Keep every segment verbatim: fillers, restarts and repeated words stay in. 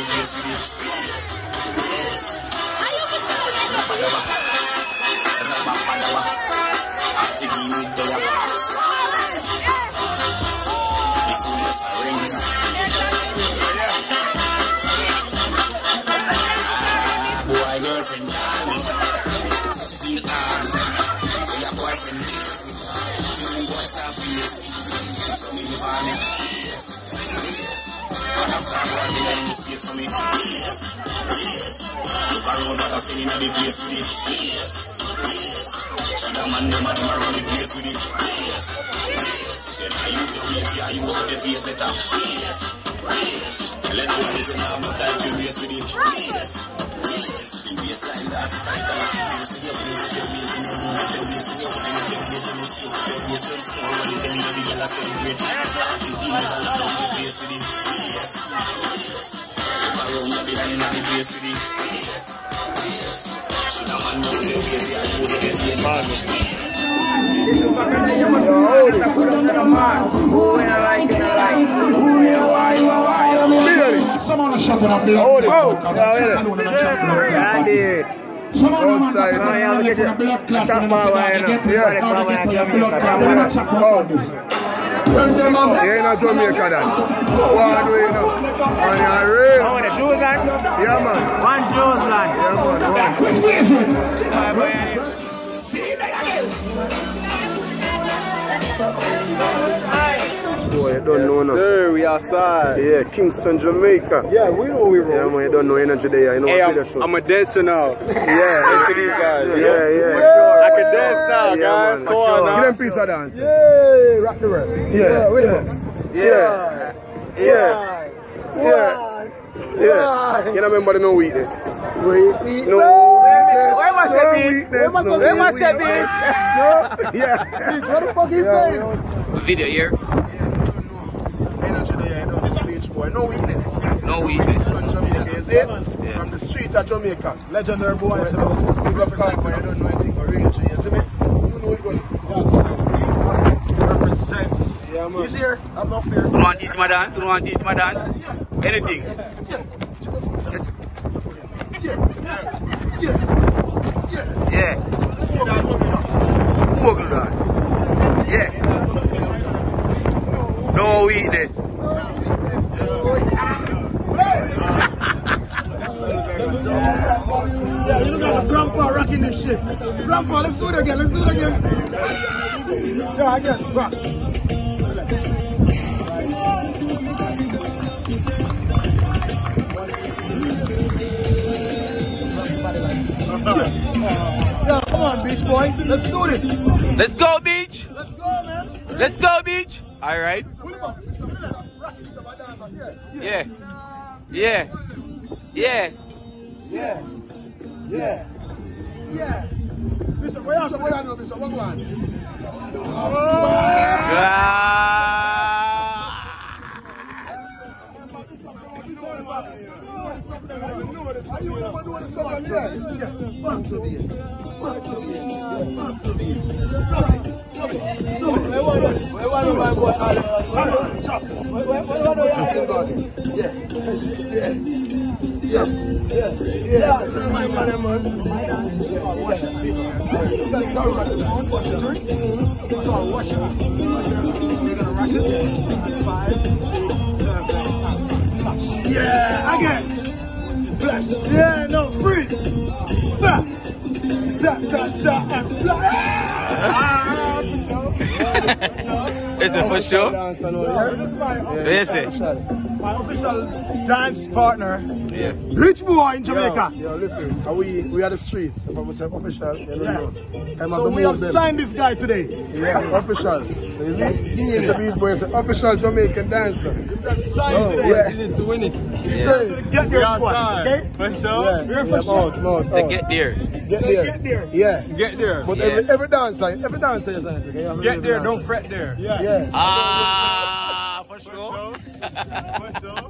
place with it. Boy, girlfriend, call me. She feel hard. So your boyfriend Boysie. Tell me what's up, Boysie. So me live on it. Yes, yes. And I start running in this place for me. Yes, yes. Look around Pataskeng in the place with it. Yes, yes. And the man them a them around the place with it. Yes, yes. Then I use your waist, yeah, you use your face better. Yes, yes. And let the one listen have no time to waste with it. Yes, yes. The baseline that's the tight and the bass with your waist, with your waist, and your move with your waist, with your wine, with your waist, and you shake with your waist, when small money, then you know the girl a celebrate. The deal with a lot of the place with it. Yes, yes. Look around your bed and in the place with it. Yes, yes. Should a man know your waist, yeah, you use your face, man. Someone shut up the oh, Someone outside. outside. From the blood clot and get blood clot. You're in Jamaica then. What are you doing now? On your rail. Oh, the Jews land? Yeah, man. One Jews land. Yeah, man. See you again. Boy, you don't know now. Sir, we outside. Yeah, Kingston, Jamaica. Yeah, we know we were. Yeah, man, you don't know energy there. You know Hey, what I'm, video show. I'm a dancer now. Yeah. Thanks to these guys. Yeah, yeah. I can dance now, Yeah, guys. man, Come for on sure. now. Give them piece of dance. Yay, rock the world. Yeah, yeah, with yeah. us. Yeah. Yeah. Yeah. Yeah. You don't remember the no weakness. Wait, wait. No Where must no I be? weakness. No Where must I weakness. be? No. Yeah. Bitch, what the fuck is saying? Video here. Energy there, you know, this beach boy. No weakness. No weakness. From Jamaica, you see? Yeah. From the street of Jamaica. Legendary boy. Boy, so it's big represent, but you don't know anything for real, you see me? You know it going. Represent. Yeah, man. You see here? I'm not fair. You want to teach my dance? You want to teach my dance? Anything. Yeah. Yeah. Yeah. Google that. Yeah. No weakness. Yeah, you know, grandpa rocking this shit. Grandpa, let's do it again. Let's do it again. Yeah, again. Rock. Yeah, come on, beach boy. Let's do this. Let's go, beach. Let's go, man. Let's go, beach. All right. Yeah. Yeah. Yeah. Yeah. Yeah. Yeah. Bishop, where are you now, Bishop? What one? Yeah, again. Flash. Yeah, no, freeze. That, that, that, that, and flash. Is it for sure? This is my Yes, it. my official dance partner. Yeah. Rich boy in Jamaica. Yo, yo, listen, are we we are the streets. If I was official, you know. Yeah. So we have signed this guy today. Yeah, official. So you see, it's a beach boy, it's an official Jamaican dancer. That's signed Oh, today. yeah. He's doing it. He's signed to the Get There squad. Okay? For Yeah, sure. We're yeah, for sure. out, out, They out. get there. Get So there. get there. Yeah. Get there. But Yeah. every, every dancer, every dancer is on it. Okay? You Get there, every don't dancer. fret there. Yeah. Yeah. Ah, for sure. For sure.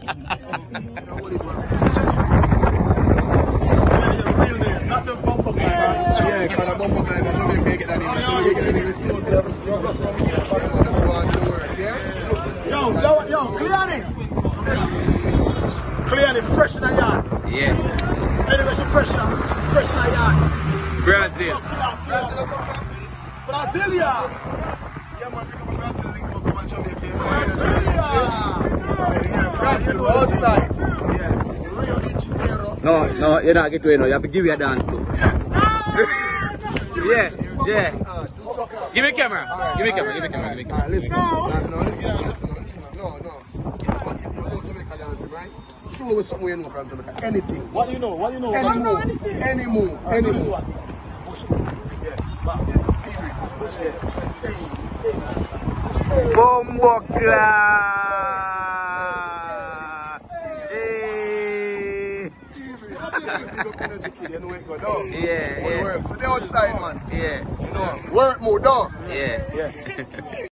Real name, not the bumper guy. Yeah, kind of bumper guy, but nobody can get that name. Nobody can get that name. Yeah, let's go on to the work, yeah? Yo, yo, yo, clear it. Clearly fresh in the yard. Yeah. Anyway, she fresh, uh, fresh in the yard. Brazil. Brasilia. Yeah, man, pick up a Brazil link for come and Jamaica. Brasilia. Yeah, Brazil outside. Yeah. Rio de Janeiro. No, no, you're not getting away now. You have to give you a dance too. Yeah, yeah. Give me a camera. Give me a camera. Give me a camera. Give me a camera. Alright, listen. No, no, listen, listen, listen. No, no. You know Jamaica dancing, right? Show us something you know from Jamaica. Anything. What you know? What you know? Any What you know? move. Any move. Any This move. one. Yeah. Back there. Serious. Yeah. Hey, hey. Bombo class. Hey. You know it go down. Yeah, yeah. Work. So they outside, man. Yeah. You know, work more down. Yeah. Yeah.